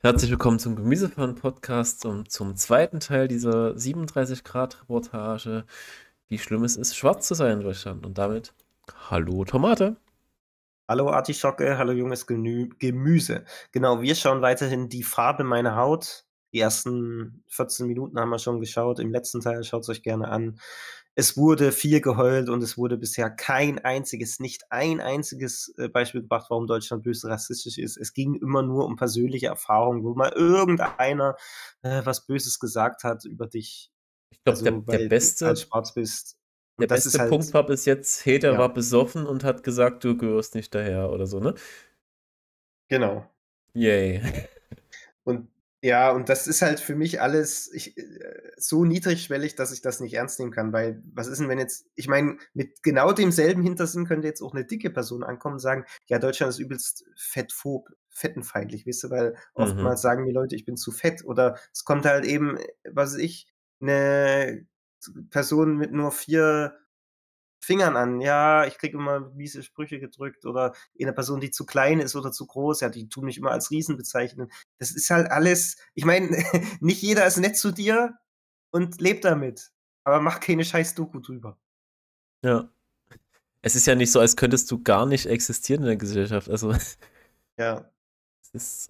Herzlich willkommen zum Gemüsefan-Podcast und zum zweiten Teil dieser 37-Grad-Reportage, wie schlimm es ist, schwarz zu sein in Deutschland. Und damit, hallo Tomate. Hallo Artischocke, hallo junges Gemüse. Genau, wir schauen weiterhin die Farbe meiner Haut. Die ersten 14 Minuten haben wir schon geschaut. Im letzten Teil schaut es euch gerne an. Es wurde viel geheult und es wurde bisher nicht ein einziges Beispiel gebracht, warum Deutschland böse rassistisch ist. Es ging immer nur um persönliche Erfahrungen, wo mal irgendeiner was Böses gesagt hat über dich. Ich glaube, Also, weil du halt schwarz bist. der Und das ist beste halt, Punkt war bis jetzt, Hater ja, war besoffen und hat gesagt, du gehörst nicht daher oder so, ne? genau. Yay. Und ja, und das ist halt für mich alles so niedrigschwellig, dass ich das nicht ernst nehmen kann, weil was ist denn, wenn jetzt, ich meine, mit genau demselben Hintersinn könnte jetzt auch eine dicke Person ankommen und sagen, ja, Deutschland ist übelst fettenfeindlich, weißt du, weil oftmals sagen mir Leute, ich bin zu fett, oder es kommt halt eben, was weiß ich, eine Person mit nur 4 Fingern an. Ja, ich kriege immer miese Sprüche gedrückt, oder eine Person, die zu klein ist oder zu groß, ja, die tun mich immer als Riesen bezeichnen. Das ist halt alles, ich meine, nicht jeder ist nett zu dir und lebt damit, aber mach keine scheiß Doku drüber. Ja. Es ist ja nicht so, als könntest du gar nicht existieren in der Gesellschaft. Also, Ja, es ist.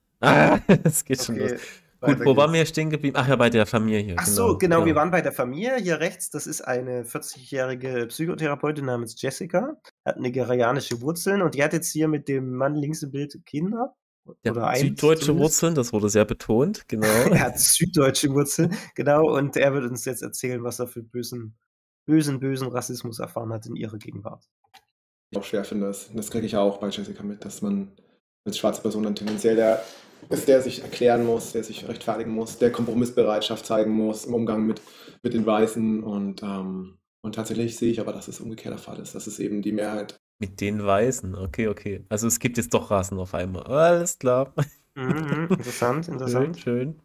Es geht schon los. okay, Gut, weiter wo waren wir geht's. stehen geblieben? Ach ja, bei der Familie hier. Ach so, genau, wir Ja. waren bei der Familie. Hier rechts, das ist eine 40-jährige Psychotherapeutin namens Jessica, hat nigerianische Wurzeln und die hat jetzt hier mit dem Mann links im Bild Kinder, Der oder hat eins süddeutsche zumindest. Wurzeln, das wurde sehr betont, genau. Er hat süddeutsche Wurzeln, genau, und er wird uns jetzt erzählen, was er für bösen Rassismus erfahren hat in ihrer Gegenwart. Auch schwer finde, das kriege ich ja auch bei Jessica mit, dass man als schwarze Person dann tendenziell der ist, der sich erklären muss, der sich rechtfertigen muss, der Kompromissbereitschaft zeigen muss im Umgang mit den Weißen, und tatsächlich sehe ich aber, dass es umgekehrt der Fall ist, dass es eben die Mehrheit. Mit den Weißen, okay. Also es gibt jetzt doch Rassen auf einmal. Alles klar. Interessant. Schön.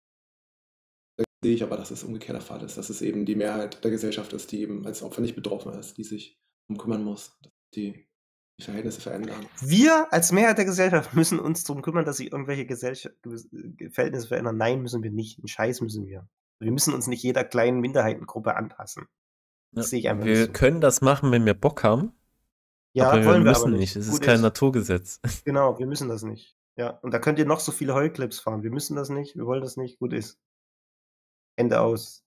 Sehe ich aber, dass es umgekehrt der Fall ist, dass es eben die Mehrheit der Gesellschaft ist, die eben als Opfer nicht betroffen ist, die sich darum kümmern muss, dass die Verhältnisse verändern. Wir als Mehrheit der Gesellschaft müssen uns darum kümmern, dass sich irgendwelche Verhältnisse verändern. Nein, müssen wir nicht. Einen Scheiß müssen wir. Wir müssen uns nicht jeder kleinen Minderheitengruppe anpassen. Das Ja, sehe ich einfach wir nicht so. können das machen, wenn wir Bock haben, Ja, aber wir wollen wir müssen aber nicht. Es ist Gut kein Naturgesetz. Genau, wir müssen das nicht. Ja, und da könnt ihr noch so viele Heulclips fahren. Wir müssen das nicht, wir wollen das nicht. Gut ist. Ende aus.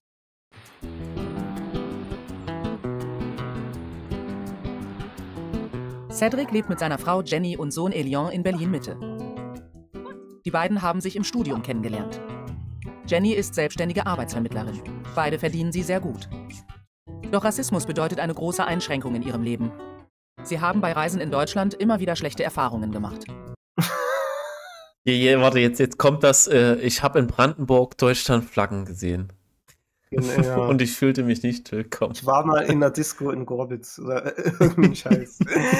Cedric lebt mit seiner Frau Jenny und Sohn Elion in Berlin-Mitte. Die beiden haben sich im Studium kennengelernt. Jenny ist selbstständige Arbeitsvermittlerin. Beide verdienen sie sehr gut. Doch Rassismus bedeutet eine große Einschränkung in ihrem Leben. Sie haben bei Reisen in Deutschland immer wieder schlechte Erfahrungen gemacht. Warte, jetzt kommt das. Ich habe in Brandenburg Deutschlandflaggen gesehen. Ja. Und ich fühlte mich nicht willkommen. Ich war mal in der Disco in Gorbitz oder irgendein Scheiß.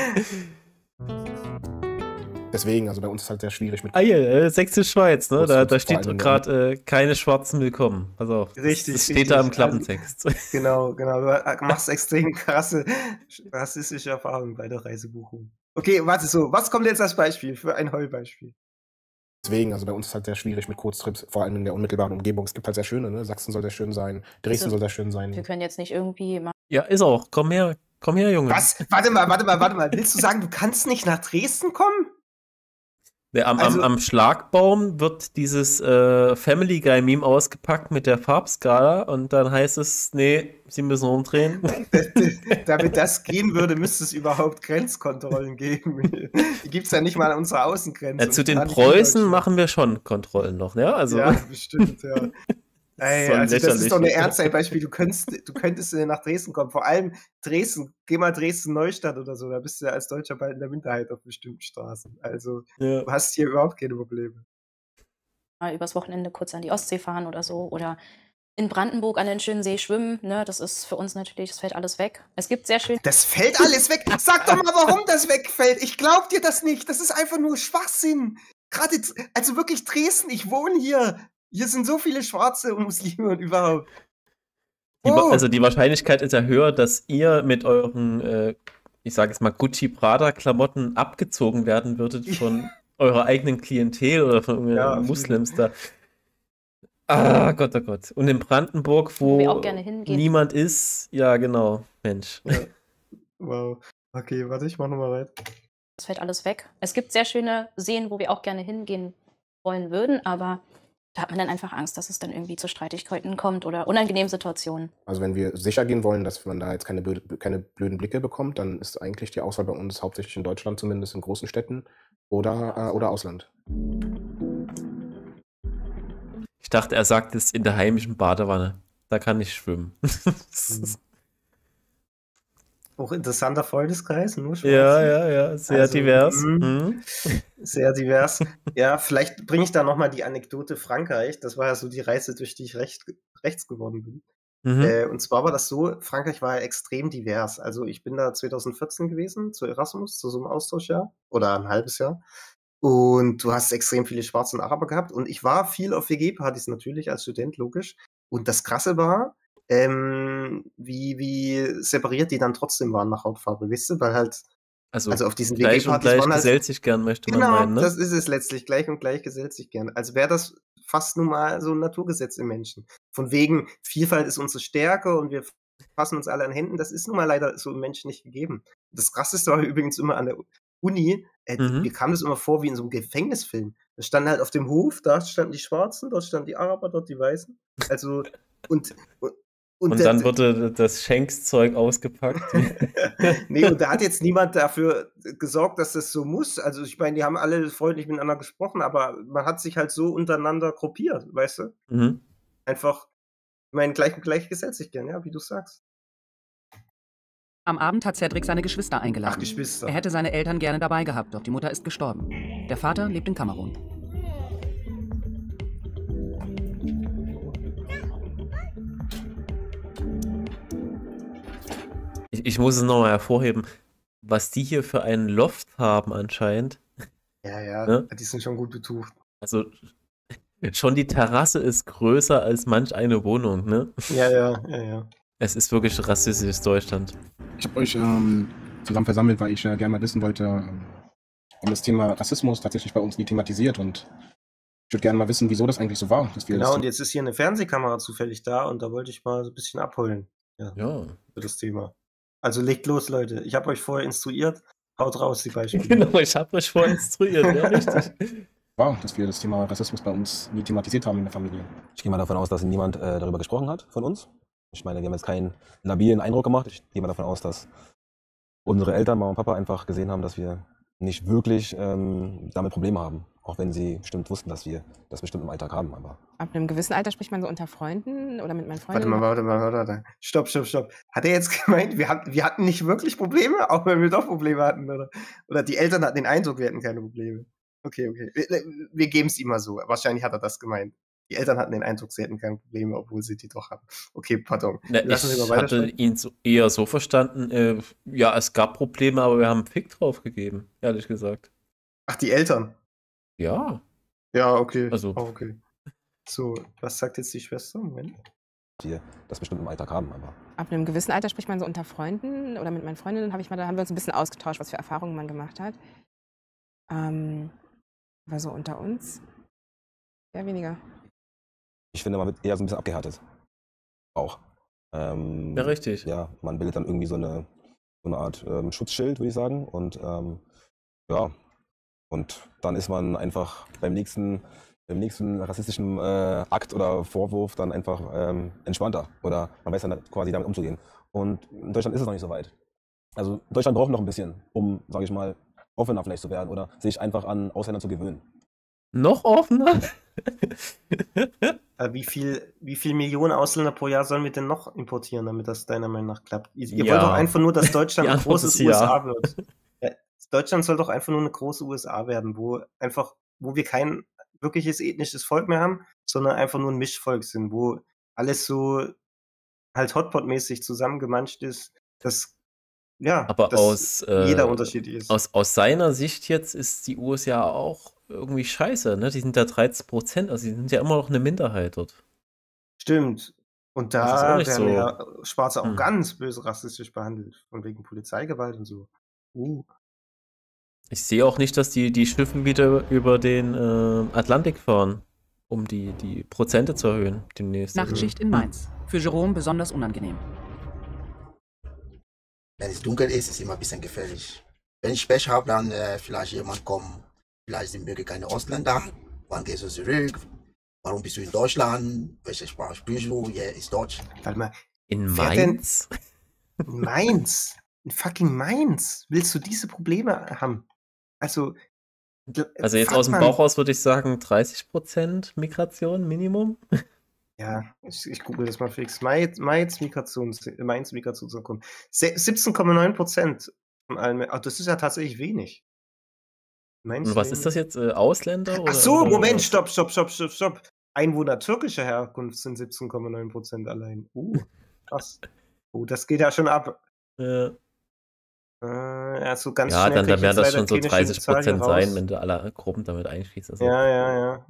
Deswegen, also bei uns ist halt sehr schwierig mit. Sächsische Schweiz, ne? Da Vor steht allem gerade keine Schwarzen willkommen. Pass auf. Richtig, Das steht da im richtig. Klappentext. Genau. Du machst extrem krasse rassistische Erfahrungen bei der Reisebuchung. Okay, warte so. Was kommt jetzt als Beispiel für ein Heulbeispiel? Deswegen, also bei uns ist halt sehr schwierig mit Kurztrips, vor allem in der unmittelbaren Umgebung. Es gibt halt sehr schöne, ne? Sachsen soll sehr schön sein, Dresden soll sehr schön sein. Wir können jetzt nicht irgendwie mal. Ja, ist auch. Komm her, Junge. Was? Warte mal. Willst du sagen, du kannst nicht nach Dresden kommen? Am Schlagbaum wird dieses Family Guy Meme ausgepackt mit der Farbskala und dann heißt es, nee, sie müssen umdrehen. Damit das gehen würde, müsste es überhaupt Grenzkontrollen geben. Die gibt es ja nicht mal an unserer Außengrenze. Zu den Preußen machen wir schon Kontrollen noch, ne? Also, ja, bestimmt, ja. Ey, so also das ist doch ein lächerlich. Ernstzeitbeispiel. Du könntest nach Dresden kommen. Vor allem Dresden. Geh mal Dresden-Neustadt oder so. Da bist du ja als Deutscher bald in der Minderheit auf bestimmten Straßen. Also Ja. du hast hier überhaupt keine Probleme. Mal übers Wochenende kurz an die Ostsee fahren oder so. Oder in Brandenburg an den schönen See schwimmen. Ne? Das ist für uns natürlich, das fällt alles weg. Es gibt sehr schön. Das fällt alles weg. Sag doch mal, warum das wegfällt. Ich glaub dir das nicht. Das ist einfach nur Schwachsinn. Gerade, also wirklich Dresden. Ich wohne hier. Hier sind so viele Schwarze und Muslime und überhaupt. Also die Wahrscheinlichkeit ist ja höher, dass ihr mit euren, ich sage jetzt mal, Gucci-Prada-Klamotten abgezogen werden würdet von eurer eigenen Klientel oder von Ja, irgendwelchen auf jeden Muslims da. Ah, Gott, oh Gott. Und in Brandenburg, Wo wir auch wo gerne hingehen. niemand ist, ja, genau, Mensch. Ja. Wow. Okay, warte, ich mach nochmal weiter. Das fällt alles weg. Es gibt sehr schöne Seen, wo wir auch gerne hingehen wollen würden, aber da hat man dann einfach Angst, dass es dann irgendwie zu Streitigkeiten kommt oder unangenehmen Situationen. Also wenn wir sicher gehen wollen, dass man da jetzt keine blöden Blicke bekommt, dann ist eigentlich die Auswahl bei uns hauptsächlich in Deutschland, zumindest in großen Städten oder Ausland. Ich dachte, er sagt es in der heimischen Badewanne. Da kann ich schwimmen. Auch interessanter Freundeskreis, nur Schwarze. Ja, sehr Also, divers. Mhm. Sehr divers. Ja, vielleicht bringe ich da nochmal die Anekdote Frankreich. Das war ja so die Reise, durch die ich rechts geworden bin. Mhm. Und zwar war das so, Frankreich war ja extrem divers. Also ich bin da 2014 gewesen, zu Erasmus, zu so einem Austauschjahr oder ein halbes Jahr. Und du hast extrem viele Schwarze und Araber gehabt. Und ich war viel auf WG-Partys natürlich als Student, logisch. Und das Krasse war, wie separiert die dann trotzdem waren nach Hautfarbe, wisst ihr? Weil halt, Also auf diesen gleich und WG-Partys gleich waren halt, gesellt sich gern, möchte man genau, meinen, ne? das ist es letztlich. Gleich und gleich gesellt sich gern. Als wäre das fast nun mal so ein Naturgesetz im Menschen. Von wegen, Vielfalt ist unsere Stärke und wir fassen uns alle an Händen. Das ist nun mal leider so im Menschen nicht gegeben. Das Krasseste war übrigens immer an der Uni, mir kam das immer vor wie in so einem Gefängnisfilm. Da standen halt auf dem Hof, da standen die Schwarzen, dort standen die Araber, dort die Weißen. Also, und dann wurde das Schenkszeug ausgepackt. nee, und da hat jetzt niemand dafür gesorgt, dass das so muss. Also ich meine, die haben alle freundlich miteinander gesprochen, aber man hat sich halt so untereinander gruppiert, weißt du? Mhm. Einfach, ich meine, gleich und gleich gesellt sich gern, ja, wie du sagst. Am Abend hat Cedric seine Geschwister eingeladen. Ach, Geschwister. Er hätte seine Eltern gerne dabei gehabt, doch die Mutter ist gestorben. Der Vater lebt in Kamerun. Ich muss es nochmal hervorheben, was die hier für einen Loft haben anscheinend. Ja, Ne? die sind schon gut betucht. Also schon die Terrasse ist größer als manch eine Wohnung, ne? Ja. Es ist wirklich rassistisches Deutschland. Ich habe euch zusammen versammelt, weil ich gerne mal wissen wollte, um das Thema Rassismus tatsächlich bei uns nie thematisiert, und ich würde gerne mal wissen, wieso das eigentlich so war. Dass wir Genau, das und jetzt ist hier eine Fernsehkamera zufällig da und da wollte ich mal so ein bisschen abholen. Ja. Für das Thema. Also legt los, Leute. Ich habe euch vorher instruiert. Haut raus, die Beispiele. Genau, ich habe euch vorher instruiert, ja, richtig. war, dass wir das Thema Rassismus bei uns nie thematisiert haben in der Familie. Ich gehe mal davon aus, dass niemand darüber gesprochen hat von uns. Ich meine, wir haben jetzt keinen labilen Eindruck gemacht. Ich gehe mal davon aus, dass unsere Eltern, Mama und Papa, einfach gesehen haben, dass wir nicht wirklich damit Probleme haben. Auch wenn sie bestimmt wussten, dass wir das bestimmt im Alltag haben. Aber Ab einem gewissen Alter spricht man so unter Freunden oder mit meinen Freunden. Warte mal. Stopp. Hat er jetzt gemeint, wir hatten nicht wirklich Probleme, auch wenn wir doch Probleme hatten, oder? Oder die Eltern hatten den Eindruck, wir hätten keine Probleme. Okay. Wir geben es ihm mal so. Wahrscheinlich hat er das gemeint. Die Eltern hatten den Eindruck, sie hätten keine Probleme, obwohl sie die doch hatten. Okay, pardon. Na, ich hatte ihn eher so verstanden, ja, es gab Probleme, aber wir haben einen Fick drauf gegeben, ehrlich gesagt. Ach, die Eltern? Ja. Ja, okay. Also. Oh, okay. So, was sagt jetzt die Schwester? Moment. wir das bestimmt im Alltag haben. Aber ab einem gewissen Alter spricht man so unter Freunden oder mit meinen Freundinnen, da haben wir uns ein bisschen ausgetauscht, was für Erfahrungen man gemacht hat. Aber so unter uns eher weniger. ich finde, man wird eher so ein bisschen abgehärtet. Auch. Ja, richtig. Ja, man bildet dann irgendwie so eine Art Schutzschild, würde ich sagen. Und ja, und dann ist man einfach beim nächsten rassistischen Akt oder Vorwurf dann einfach entspannter. Oder man weiß dann quasi damit umzugehen. Und in Deutschland ist es noch nicht so weit. Also Deutschland braucht noch ein bisschen, um, sage ich mal, offener vielleicht zu werden oder sich einfach an Ausländer zu gewöhnen. Noch offener? Wie viel Millionen Ausländer pro Jahr sollen wir denn noch importieren, damit das deiner Meinung nach klappt? Ihr wollt doch einfach nur, dass Deutschland ein großes USA wird. Ja, Deutschland soll doch einfach nur eine große USA werden, wo wir kein wirkliches ethnisches Volk mehr haben, sondern einfach nur ein Mischvolk sind, wo alles so halt Hotpot-mäßig zusammengemanscht ist, dass Aber jeder unterschiedlich ist. Aus seiner Sicht jetzt ist die USA auch irgendwie scheiße, ne? Die sind ja 13%, also die sind ja immer noch eine Minderheit dort. Stimmt. Und Das ist auch da nicht werden so. ja Schwarze auch ganz böse rassistisch behandelt. Von wegen Polizeigewalt und so. Ich sehe auch nicht, dass die Schiffe wieder über den Atlantik fahren, um die Prozente zu erhöhen demnächst. Nachtschicht in Mainz. Für Jerome besonders unangenehm. Wenn es dunkel ist, ist es immer ein bisschen gefährlich. Wenn ich Pech habe, dann vielleicht jemand kommt, vielleicht sind wir keine Ausländer. Wann gehst du zurück? Warum bist du in Deutschland? Welche Sprache sprichst du? Ja, ist Deutsch. Warte mal, In wer denn- Mainz? in Mainz? In fucking Mainz? Willst du diese Probleme haben? Also, Also jetzt aus dem Bauch raus würde ich sagen 30% Migration Minimum. Ja, ich google das mal fix. Mainz Migrationsabkommen. 17,9% von allen. Das ist ja tatsächlich wenig. Und was ist das jetzt? Ausländer? Ach so, oder Moment, was? stopp. Einwohner türkischer Herkunft sind 17,9% allein. Krass. Das geht ja schon ab. Also ganz Ja, schnell dann krieg ich werden jetzt das leider schon so keine schöne Zahl hier 30% sein, raus. wenn du alle Gruppen damit einschließt. Also, Ja.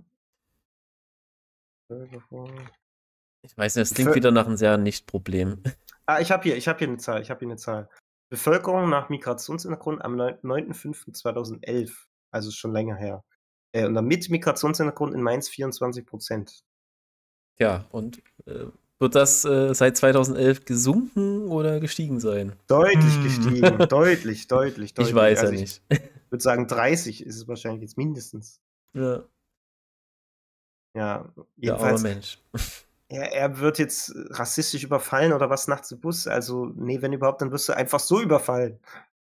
ich weiß nicht, das klingt Für- wieder nach einem sehr Nicht-Problem. Ich habe hier eine Zahl. Bevölkerung nach Migrationshintergrund am 9.05.2011, also schon länger her. Und dann mit Migrationshintergrund in Mainz 24%. Ja, und wird das seit 2011 gesunken oder gestiegen sein? Deutlich gestiegen, deutlich. Ich weiß Also ja nicht. Ich würde sagen, 30 ist es wahrscheinlich jetzt mindestens. Ja, Ja, der arme jedenfalls, Mensch. er wird jetzt rassistisch überfallen oder was nachts im Bus. Also, nee, wenn überhaupt, dann wirst du einfach so überfallen.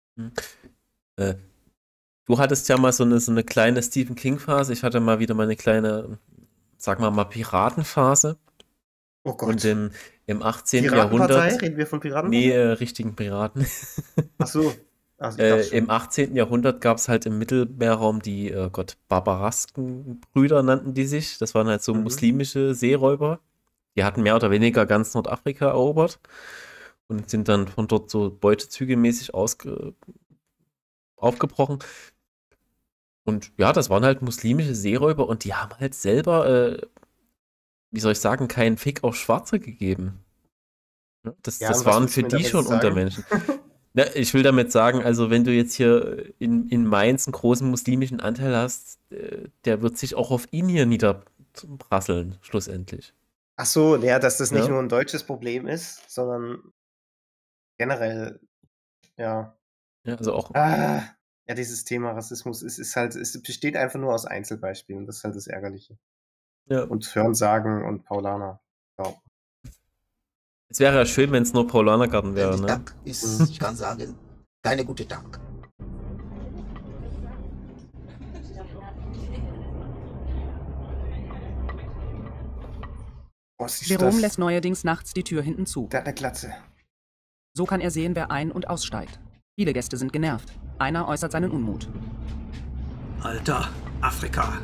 Du hattest ja mal so eine kleine Stephen King-Phase. Ich hatte mal wieder mal eine kleine, sag mal Piratenphase. Oh Gott. Und im 18. Piratenpartei? Jahrhundert. Reden wir von Piratenpartei? Nee, richtigen Piraten. Ach so. Also ich dachte schon. Im 18. Jahrhundert gab es halt im Mittelmeerraum die, Barbarasken-Brüder nannten die sich. Das waren halt so muslimische Seeräuber. Die hatten mehr oder weniger ganz Nordafrika erobert und sind dann von dort so beutezügemäßig aufgebrochen. Und ja, das waren halt muslimische Seeräuber und die haben halt selber, wie soll ich sagen, keinen Fick auf Schwarze gegeben. Ja, das Ja, und was waren willst du für mir die damit schon sagen? Untermenschen. Ja, ich will damit sagen, also wenn du jetzt hier in Mainz einen großen muslimischen Anteil hast, der wird sich auch auf ihn hier niederprasseln, schlussendlich. Ach so, ja, dass das nicht Ja. nur ein deutsches Problem ist, sondern generell, ja. Ja, also auch, Ja, dieses Thema Rassismus es besteht einfach nur aus Einzelbeispielen. Das ist halt das Ärgerliche. ja. Und Hörensagen und Paulaner. Ja. Es wäre ja schön, wenn es nur Paulanergarten wäre, Der ne? Tag ist, ich kann sagen, keine gute Tag. Was ist Jerome das? lässt neuerdings nachts die Tür hinten zu. Der hat eine Glatze. So kann er sehen, wer ein- und aussteigt. Viele Gäste sind genervt. Einer äußert seinen Unmut. Alter, Afrika.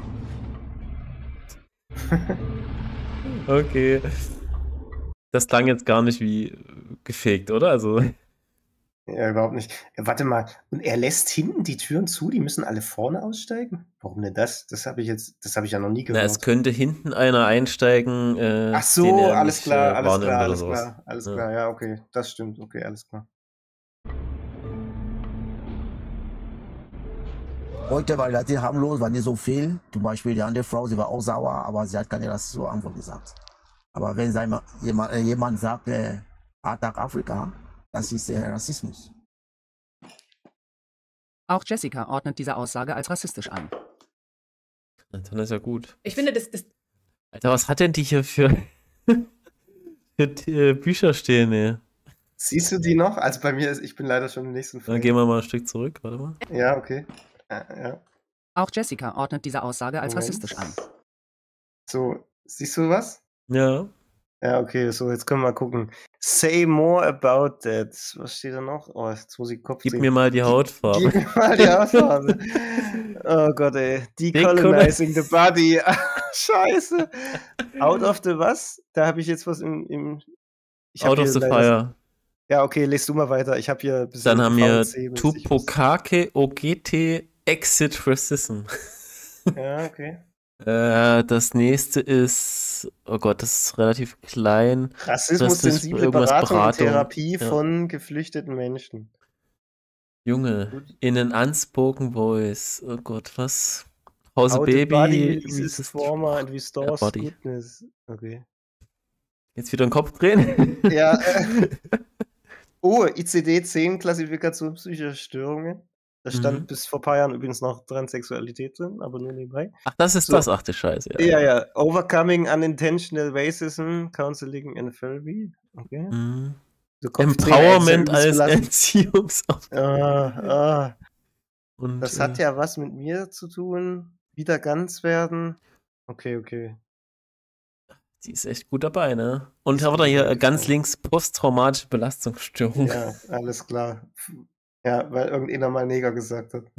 Okay. Das klang jetzt gar nicht wie gefegt, oder? Also, Ja, überhaupt nicht. Warte mal. Und er lässt hinten die Türen zu, die müssen alle vorne aussteigen? Warum denn das? Das habe ich ja noch nie na, es gehört. könnte hinten einer einsteigen, Ach den so, er alles nicht, klar, alles wahrnimmt klar, oder alles sowas. klar, alles Ja. klar. Ja, okay, das stimmt. Okay, alles klar. Heute war relativ harmlos, war nicht so viel. Zum Beispiel die andere Frau, sie war auch sauer, aber sie hat keine rassistische Antwort gesagt. Aber wenn jemand sagt, Attack Afrika, das ist Rassismus. Auch Jessica ordnet diese Aussage als rassistisch ein. Dann ist ja gut. Ich finde, das Alter, was hat denn die hier für Bücher stehen, ey? Siehst du die noch? Also bei mir ich bin leider schon im nächsten Dann Frame. gehen wir mal ein Stück zurück, warte mal. Ja, okay. Ja. Auch Jessica ordnet diese Aussage als Moment. rassistisch ein. So, siehst du was? Ja. Ja, okay, so, jetzt können wir mal gucken. Say more about that. Was steht da noch? Oh, jetzt muss ich Kopf Gib singen. mir mal die Hautfarbe. Gib mir mal die Hautfarbe. Oh Gott, ey. Decolonizing the body. Scheiße. Out of the was? Da habe ich jetzt was ich hab Out of hier the leider- Fire. Ja, okay, lest du mal weiter. Ich habe hier ein bisschen Dann haben wir VC mäßig was. Tupokake Ogete Exit Racism. Ja, okay. Das nächste ist, oh Gott, das ist relativ klein. Rassismus, Das ist sensible irgendwas Beratung und Beratung. Therapie Ja. von geflüchteten Menschen. Junge, in an unspoken voice. Oh Gott, was? How's a How the baby? body resist- is former and restores body. goodness. Okay. Jetzt wieder den Kopf drehen? Ja, oh, ICD-10 Klassifikation psychischer Störungen. Da stand bis vor ein paar Jahren übrigens noch Transsexualität drin, aber nur nebenbei. Ach, das ist So. das. Ach, du Scheiße. Ja. Overcoming unintentional racism, counseling and therapy. Okay. Mhm. So Kopftrainer, Empowerment als Erziehungsbelassen. Erziehungsaufgabe. Und, Das hat ja was mit mir zu tun. Wieder ganz werden. Okay. Die ist echt gut dabei, ne? Und Ist haben wir da gut hier dabei. ganz links posttraumatische Belastungsstörung. Ja, alles klar. Ja, weil irgendeiner mal Neger gesagt hat.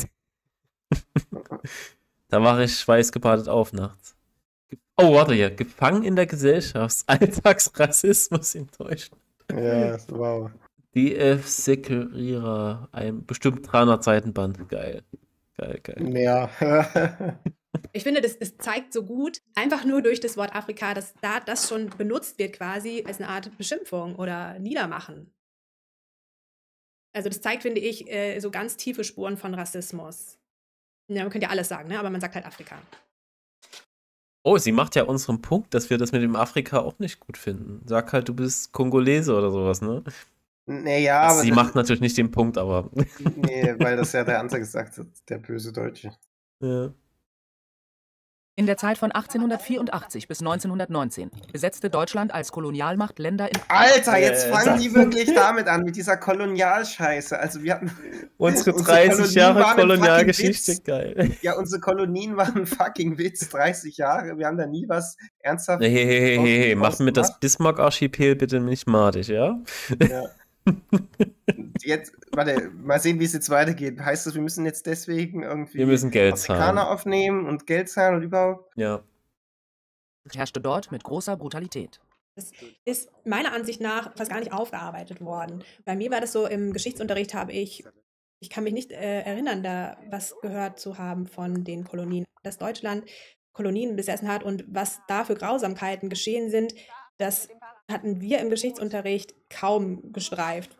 Da wache ich schweißgebadet auf nachts. Oh, warte hier. Gefangen in der Gesellschaft. Alltagsrassismus in Deutschland. Ja, wow. DF Sekurierer. Ein bestimmt 300 Seiten Band. Geil. Mehr. Ich finde, das zeigt so gut, einfach nur durch das Wort Afrika, dass da das schon benutzt wird quasi als eine Art Beschimpfung oder Niedermachen. Also das zeigt, finde ich, so ganz tiefe Spuren von Rassismus. Ja, man könnte ja alles sagen, ne? Aber man sagt halt Afrika. Oh, sie macht ja unseren Punkt, dass wir das mit dem Afrika auch nicht gut finden. Sag halt, du bist Kongolese oder sowas, ne? Naja, aber. Sie macht natürlich nicht den Punkt, aber. Nee, weil das ja der andere gesagt hat, der böse Deutsche. Ja. In der Zeit von 1884 bis 1919 besetzte Deutschland als Kolonialmacht Länder in... Alter, jetzt fangen die wirklich damit an, mit dieser Kolonialscheiße. Also wir hatten... Unsere unsere 30 Kolonien Jahre waren ein Kolonialgeschichte, fucking Witz. geil. Ja, unsere Kolonien waren ein fucking Witz. 30 Jahre, wir haben da nie was ernsthaft... Hey, mach mir das gemacht. Bismarck-Archipel bitte nicht madig, ja? Ja. Jetzt, warte, mal sehen, wie es jetzt weitergeht. Heißt das, wir müssen jetzt deswegen irgendwie Wir müssen Geld Afrikaner zahlen. aufnehmen und Geld zahlen und überhaupt? Ja. herrschte dort mit großer Brutalität. Das ist meiner Ansicht nach fast gar nicht aufgearbeitet worden. Bei mir war das so, im Geschichtsunterricht ich kann mich nicht erinnern, da was gehört zu haben von den Kolonien. Dass Deutschland Kolonien besessen hat und was da für Grausamkeiten geschehen sind, das hatten wir im Geschichtsunterricht kaum gestreift.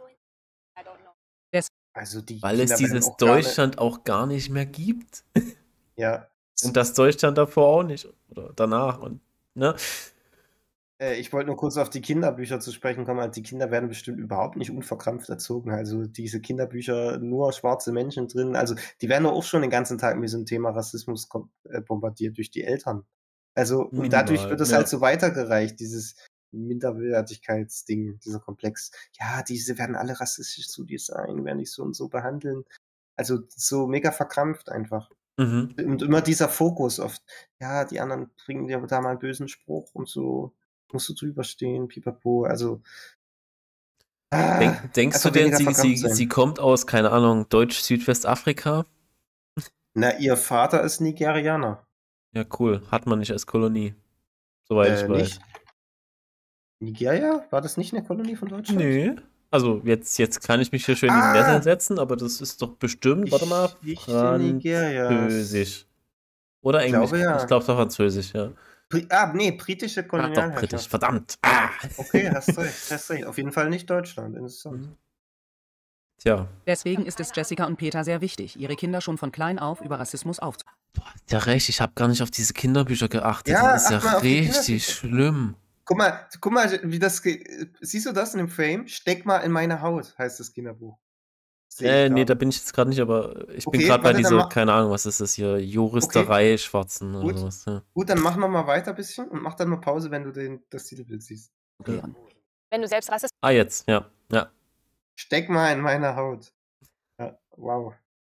Also die Weil es Kinder werden dieses auch gar nicht- Deutschland auch gar nicht mehr gibt. Ja. Und das Deutschland davor auch nicht. Oder danach. Und, ne? Ich wollte nur kurz auf die Kinderbücher zu sprechen kommen. Also die Kinder werden bestimmt überhaupt nicht unverkrampft erzogen. Also diese Kinderbücher, nur schwarze Menschen drin. Also die werden doch auch schon den ganzen Tag mit diesem Thema Rassismus bombardiert durch die Eltern. Also und Minimal, dadurch wird es ja. halt so weitergereicht, dieses Minderwertigkeitsding, dieser Komplex. Ja, diese werden alle rassistisch zu dir sein, werden dich so und so behandeln. Also so mega verkrampft einfach. Mhm. Und immer dieser Fokus auf, ja, die anderen bringen dir da mal einen bösen Spruch und so, musst du drüber stehen, pipapo, also. Denkst du einfach denn, weniger verkrampft sein. sie kommt aus, keine Ahnung, Deutsch-Südwestafrika? Na, ihr Vater ist Nigerianer. Ja, cool. Hat man nicht als Kolonie. Soweit ich weiß. Nicht? Nigeria? War das nicht eine Kolonie von Deutschland? Nee. Also jetzt kann ich mich hier schön in die Nesseln setzen, aber das ist doch bestimmt, warte mal, Geschichte Nigerias. Französisch. Oder Englisch. glaube, ja. Ich glaube doch Französisch, ja. Nee, britische Ach doch, Kolonialherrschaft. britisch, verdammt. Okay, hast recht. Auf jeden Fall nicht Deutschland. Interessant. Tja, Deswegen ist es Jessica und Peter sehr wichtig, ihre Kinder schon von klein auf über Rassismus aufzuklären. ja recht, ich habe gar nicht auf diese Kinderbücher geachtet. Ja, Das ist ja acht mal auf die richtig schlimm. Guck mal, wie das siehst du das in dem Frame? Steck mal in meine Haut, heißt das Kinderbuch. Sehe ich Nee, da. da bin ich jetzt gerade nicht, aber ich bin Okay, gerade bei warte, dann dieser, ma- keine Ahnung, was ist das hier, Juristerei Schwarzen oder Gut. sowas. Ja. Gut, dann mach noch mal weiter ein bisschen und mach dann mal Pause, wenn du das Titelbild siehst. Wenn du selbst Rassist Ah, jetzt, ja. Steck mal in meine Haut. Ja, wow.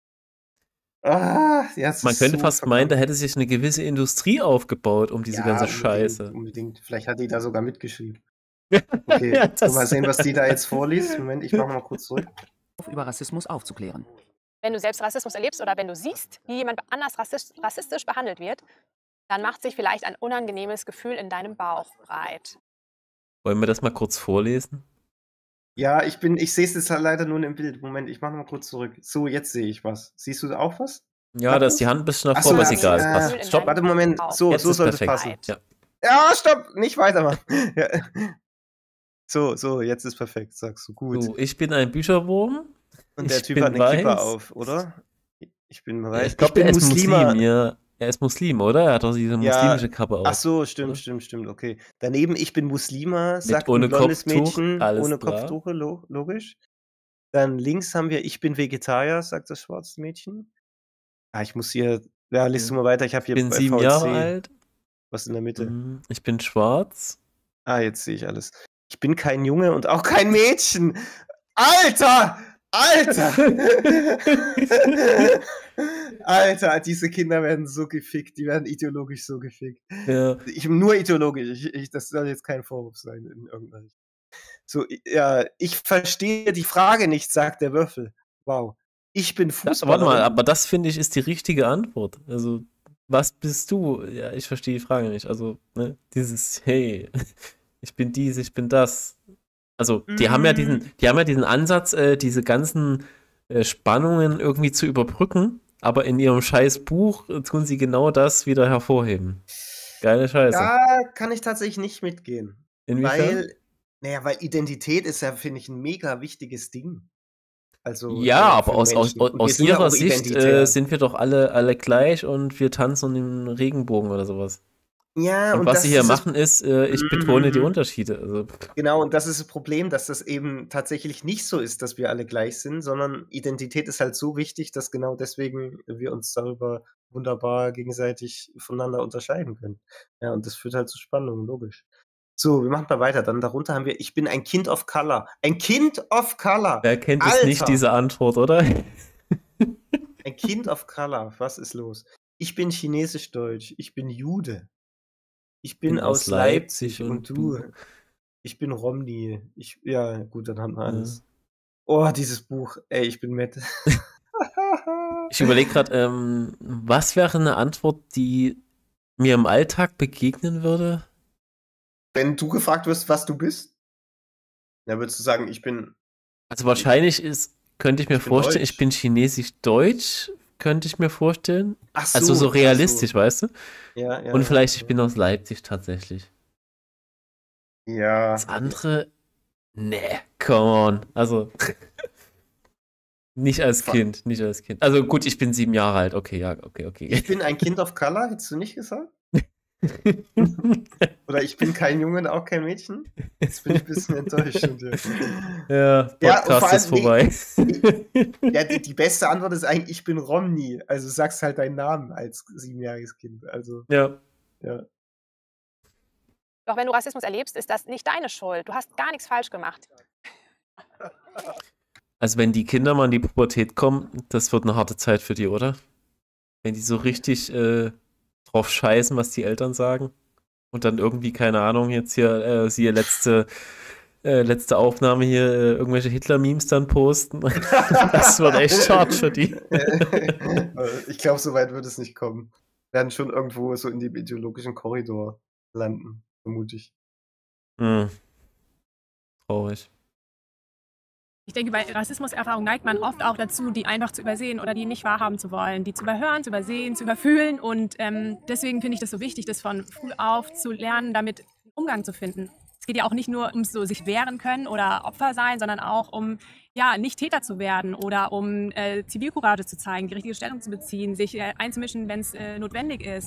Jetzt Man ist könnte so fast meinen, da verkrampft. hätte sich eine gewisse Industrie aufgebaut um diese Ja, ganze unbedingt, Scheiße. Unbedingt. Vielleicht hat die da sogar mitgeschrieben. Okay, Ja, das- mal sehen, was die da jetzt vorliest. Moment, ich mache mal kurz zurück. Über Rassismus aufzuklären. Wenn du selbst Rassismus erlebst oder wenn du siehst, wie jemand anders rassistisch behandelt wird, dann macht sich vielleicht ein unangenehmes Gefühl in deinem Bauch breit. Wollen wir das mal kurz vorlesen? Ja, ich sehe es jetzt halt leider nur im Bild. Moment, ich mache mal kurz zurück. So, jetzt sehe ich was. Siehst du auch was? Ja, da ist die Hand ein bisschen davor, aber ist egal. Es passt. Stopp, warte, Moment. So Jetzt ist sollte es perfekt. passen. Ja. Ja, stopp, nicht weitermachen. Ja. So, jetzt ist perfekt, sagst du. Gut. So, ich bin ein Bücherwurm. Und der Ich Typ hat bin eine Kippa weiß. auf, oder? Ich bin Ja, weiß. ich Ich glaube, bin er ist Muslim, Muslima. ja. Er ist Muslim, oder? Er hat doch diese Ja, muslimische Kappe ach auf, so, stimmt, oder? stimmt, okay. Daneben, ich bin Muslima, Mit sagt ein ohne blondes Kopftuch, Mädchen alles ohne klar. Kopftuch, logisch. Dann links haben wir, ich bin Vegetarier, sagt das schwarze Mädchen. Ich muss hier, ja, liest du Ja. mal weiter, ich habe Ich hier bin bei 7 Jahre VLC alt. was in der Mitte. Ich bin schwarz. Jetzt sehe ich alles. Ich bin kein Junge und auch kein Mädchen. Alter! Alter! Alter, diese Kinder werden so gefickt, die werden ideologisch so gefickt. Ja. Nur ideologisch, das soll jetzt kein Vorwurf sein in irgendeiner Richtung. So, ja, ich verstehe die Frage nicht, sagt der Würfel. Wow. Ich bin Warte mal, Fußballerin. aber das finde ich ist die richtige Antwort. Also, was bist du? Ja, ich verstehe die Frage nicht. Also, ne, dieses, hey, ich bin dies, ich bin das. Also, die haben ja diesen Ansatz, diese ganzen Spannungen irgendwie zu überbrücken, aber in ihrem scheiß Buch tun sie genau das wieder hervorheben. Geile Scheiße. Da kann ich tatsächlich nicht mitgehen. Inwiefern? Weil Identität ist ja, finde ich, ein mega wichtiges Ding. Also Ja, aber für aus Menschen. Und wir aus sind ja ihrer auch Sicht identitär. sind wir doch alle gleich und wir tanzen im Regenbogen oder sowas. Ja, Und und was das sie hier ist machen ist, ich betone die Unterschiede. Also, Genau, und das ist das Problem, dass das eben tatsächlich nicht so ist, dass wir alle gleich sind, sondern Identität ist halt so wichtig, dass genau deswegen wir uns darüber wunderbar gegenseitig voneinander unterscheiden können. Ja, und das führt halt zu Spannungen, logisch. So, wir machen mal weiter. Dann darunter haben wir, ich bin ein Kind of Color. Ein Kind of Color! wer kennt es nicht, Alter! diese Antwort, oder? Ein Kind of Color, was ist los? Ich bin chinesisch-deutsch. Ich bin Jude. Ich bin aus Leipzig und du. Ich bin Romney. Ja, gut, dann haben wir alles. Ja. Oh, dieses Buch. Ey, ich bin Mette. Ich überlege gerade, was wäre eine Antwort, die mir im Alltag begegnen würde? Wenn du gefragt wirst, was du bist, dann würdest du sagen, ich bin. Also wahrscheinlich könnte ich mir bin vorstellen, deutsch. ich bin chinesisch-deutsch, könnte ich mir vorstellen. Ach Also so ach realistisch, weißt du? Ja, ja. Und vielleicht, ich bin aus Leipzig tatsächlich. Ja. Das andere, nee, come on. Also, nicht als Kind, nicht als Kind. Also gut, ich bin 7 Jahre alt, okay, ja, okay. Ich bin ein Kind of Color, hättest du nicht gesagt? Oder ich bin kein Junge und auch kein Mädchen? Jetzt bin ich ein bisschen enttäuscht. Ja, Podcast ist vorbei. Ja, die beste Antwort ist eigentlich, ich bin Romney. Also du sagst halt deinen Namen als 7-jähriges Kind. Also, Ja. Doch wenn du Rassismus erlebst, ist das nicht deine Schuld. Du hast gar nichts falsch gemacht. Also wenn die Kinder mal in die Pubertät kommen, das wird eine harte Zeit für die, oder? Wenn die so richtig drauf scheißen, was die Eltern sagen und dann irgendwie, keine Ahnung, jetzt hier siehe letzte Aufnahme hier, irgendwelche Hitler-Memes dann posten. Das wird echt hart für die. Ich glaube, so weit wird es nicht kommen. Werden schon irgendwo so in dem ideologischen Korridor landen, vermute ich. Traurig. Ich denke, bei Rassismuserfahrung neigt man oft auch dazu, die einfach zu übersehen oder die nicht wahrhaben zu wollen, die zu überhören, zu übersehen, zu überfühlen. Und deswegen finde ich das so wichtig, das von früh auf zu lernen, damit einen Umgang zu finden. Es geht ja auch nicht nur ums so sich wehren können oder Opfer sein, sondern auch um ja nicht Täter zu werden oder um Zivilcourage zu zeigen, die richtige Stellung zu beziehen, sich einzumischen, wenn es notwendig ist.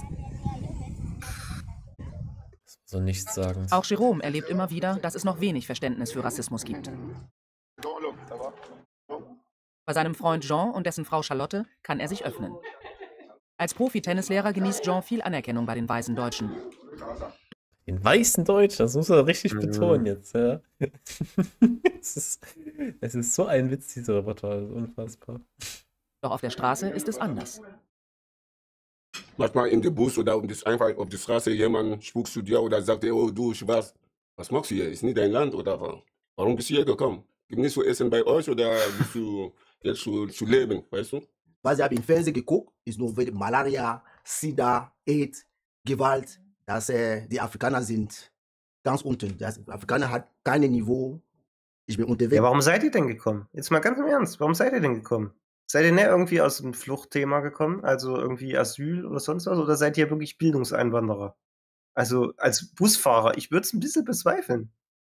So nichts sagen. Auch Jerome erlebt immer wieder, dass es noch wenig Verständnis für Rassismus gibt. Bei seinem Freund Jean und dessen Frau Charlotte kann er sich öffnen. Als Profi-Tennislehrer genießt Jean viel Anerkennung bei den weißen Deutschen. Den weißen Deutsch, das muss er richtig betonen jetzt, ja. Es ist so ein Witz, diese Repertoire, das ist unfassbar. Doch auf der Straße ist es anders. Manchmal in der Bus oder einfach auf der Straße jemand spuckt zu dir oder sagt, oh du Schwarz, was machst du hier? Ist nicht dein Land oder warum bist du hier gekommen? Gibt nicht so Essen bei euch oder bist du jetzt zu leben, weißt du? Was ich habe im Fernsehen geguckt, ist nur Malaria, Sida, AIDS, Gewalt, dass die Afrikaner sind ganz unten. Die Afrikaner hat kein Niveau. Ich bin unterwegs. Ja, warum seid ihr denn gekommen? Jetzt mal ganz im Ernst, warum seid ihr denn gekommen? Seid ihr nicht irgendwie aus dem Fluchtthema gekommen, also irgendwie Asyl oder sonst was, oder seid ihr wirklich Bildungseinwanderer? Also als Busfahrer, ich würde es ein bisschen bezweifeln.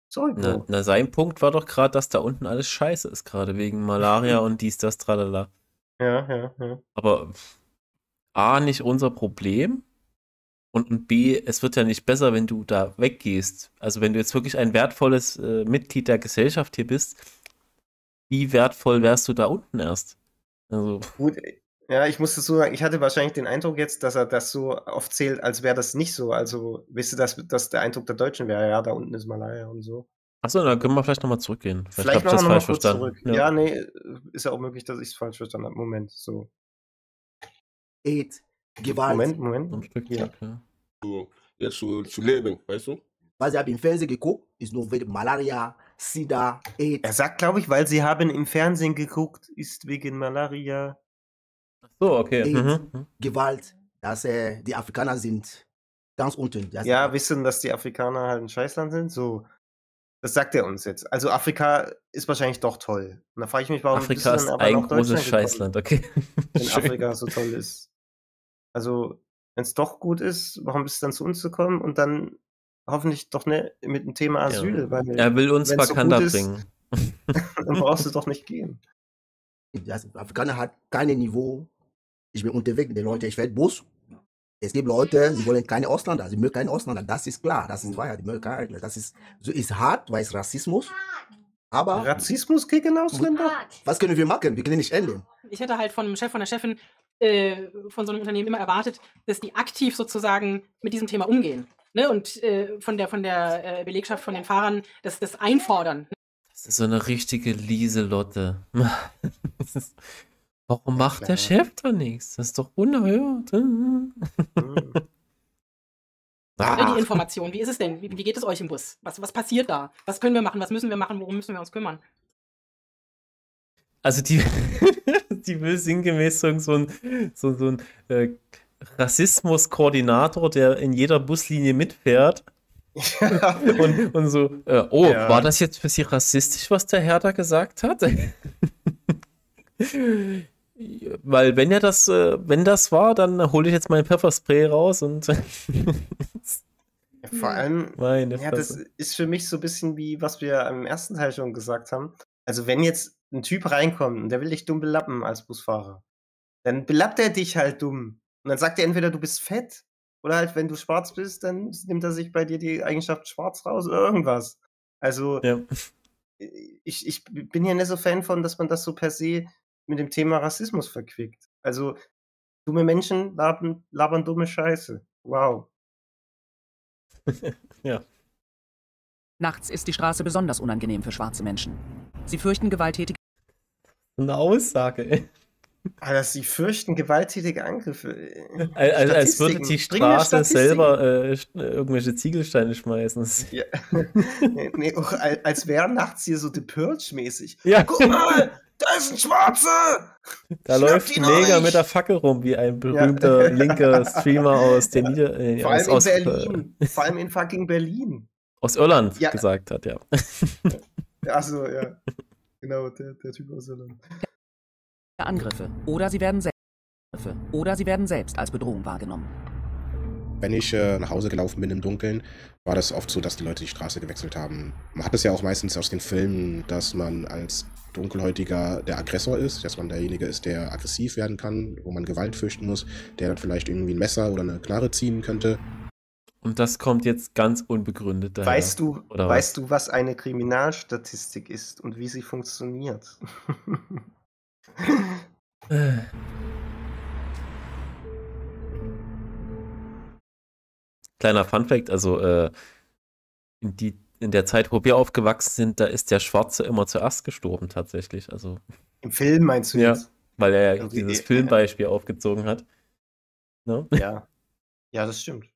Sorry, Bro. Na, sein Punkt war doch gerade, dass da unten alles scheiße ist, gerade wegen Malaria und dies, das, tralala. Ja. Aber A, nicht unser Problem und B, es wird ja nicht besser, wenn du da weggehst. Also wenn du jetzt wirklich ein wertvolles Mitglied der Gesellschaft hier bist, wie wertvoll wärst du da unten erst? Also, Gut, ja, ich muss das so sagen, ich hatte wahrscheinlich den Eindruck jetzt, dass er das so aufzählt, als wäre das nicht so. Also, wisst ihr, dass der Eindruck der Deutschen wäre, ja, da unten ist Malaria und so. achso, dann können wir vielleicht nochmal zurückgehen. Vielleicht habe ich das machen wir noch mal falsch kurz verstanden. zurück. Ja, nee, ist ja auch möglich, dass ich es falsch verstanden habe. Moment, so. Hate, Gewalt. Moment. Ein Stück Ja. zurück, ja. Jetzt zu leben, weißt du? Was ich habe im Fernsehen geguckt, ist nur wegen Malaria, Sida, Er AIDS. sagt, glaube ich, weil sie haben im Fernsehen geguckt, ist wegen Malaria. So, okay. AIDS, Mhm. Gewalt, dass die Afrikaner sind ganz unten. Das Ja, wissen, dass die Afrikaner halt ein Scheißland sind? So, das sagt er uns jetzt. Also Afrika ist wahrscheinlich doch toll. Und da frage ich mich, warum bist Afrika du ist dann aber ein nach großes Deutschland gekommen, Scheißland, okay. wenn Schön. Afrika so toll ist? Also, wenn es doch gut ist, warum bist du dann zu uns gekommen und dann hoffentlich doch ne, mit dem Thema Asyl? Weil Er will uns wenn's so Wakanda gut ist, bringen. dann brauchst du doch nicht gehen. Das Afrikaner hat kein Niveau. Ich bin unterwegs mit den Leuten, ich werde Bus. Es gibt Leute, sie wollen keine Ausländer, sie mögen keine Ausländer, das ist klar, das ist Wahrheit, die mögen keine Ausländer. Das ist, so ist hart, weil es Rassismus. Aber Rassismus gegen Ausländer? was können wir machen? Wir können nicht ändern. Ich hätte halt von dem Chef, von der Chefin von so einem Unternehmen immer erwartet, dass die aktiv sozusagen mit diesem Thema umgehen. Ne? Und von der Belegschaft, von den Fahrern, das einfordern. Das ist so eine richtige Lieselotte. Warum macht der Chef da nichts? Das ist doch unerhört. Die Information, wie ist es denn? Wie geht es euch im Bus? Was passiert da? Was können wir machen? Was müssen wir machen? Worum müssen wir uns kümmern? Also die will sinngemäß so ein Rassismus-Koordinator, der in jeder Buslinie mitfährt. Und so, Ja. war das jetzt für Sie rassistisch, was der Herr da gesagt hat? Weil wenn das war, dann hole ich jetzt mein Pfefferspray raus und Vor allem, meine ja, das Fresse. ist für mich so ein bisschen wie, was wir im ersten Teil schon gesagt haben. Also wenn jetzt ein Typ reinkommt und der will dich dumm belappen als Busfahrer, dann belappt er dich halt dumm. Und dann sagt er entweder, du bist fett, oder halt, wenn du schwarz bist, dann nimmt er sich bei dir die Eigenschaft schwarz raus oder irgendwas. Also Ja. ich bin ja nicht so Fan von, dass man das so per se mit dem Thema Rassismus verquickt. Also dumme Menschen labern dumme Scheiße. Wow. Ja. Nachts ist die Straße besonders unangenehm für schwarze Menschen. Sie fürchten gewalttätige Eine Aussage, ey. Alter, sie fürchten gewalttätige Angriffe. Als würde Statistiken. die Bring mir Straße Statistiken. selber irgendwelche Ziegelsteine schmeißen. Ja. Nee, auch als wäre nachts hier so The Purge-mäßig. Ja. Guck mal, da ist ein Schwarzer! Da Schnapp läuft ihn ein Neger euch! mit der Fackel rum, wie ein berühmter linker Streamer aus den Vor allem in Berlin. Vor allem in fucking Berlin. aus Irland Ja. gesagt hat, ja. Achso, ja. Genau, der Typ aus Irland. Angriffe oder sie werden selbst als Bedrohung wahrgenommen. Wenn ich nach Hause gelaufen bin im Dunkeln, war das oft so, dass die Leute die Straße gewechselt haben. Man hat es ja auch meistens aus den Filmen, dass man als Dunkelhäutiger der Aggressor ist, dass man derjenige ist, der aggressiv werden kann, wo man Gewalt fürchten muss, der dann vielleicht irgendwie ein Messer oder eine Knarre ziehen könnte. Und das kommt jetzt ganz unbegründet daher. Weißt du, oder was eine Kriminalstatistik ist und wie sie funktioniert? Kleiner Funfact, also in der Zeit, wo wir aufgewachsen sind, da ist der Schwarze immer zuerst gestorben tatsächlich. Also, Im Film meinst du ja, jetzt? weil er ja Also, dieses Filmbeispiel aufgezogen hat. Ne? Ja. Ja, das stimmt.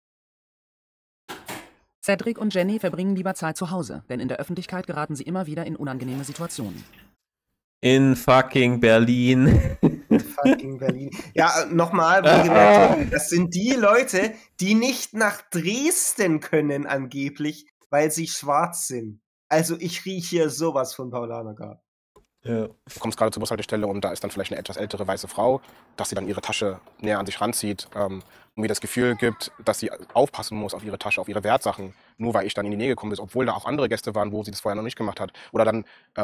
Cedric und Jenny verbringen lieber Zeit zu Hause, denn in der Öffentlichkeit geraten sie immer wieder in unangenehme Situationen. In fucking Berlin. Fucking Berlin. Ja, nochmal, wohlgemerkt, das sind die Leute, die nicht nach Dresden können angeblich, weil sie schwarz sind. Also ich rieche hier sowas von Paulanergarten. Ja. Du kommst gerade zur Bushaltestelle und da ist dann vielleicht eine etwas ältere weiße Frau, dass sie dann ihre Tasche näher an sich ranzieht und mir das Gefühl gibt, dass sie aufpassen muss auf ihre Tasche, auf ihre Wertsachen, nur weil ich dann in die Nähe gekommen bin, obwohl da auch andere Gäste waren, wo sie das vorher noch nicht gemacht hat. Oder dann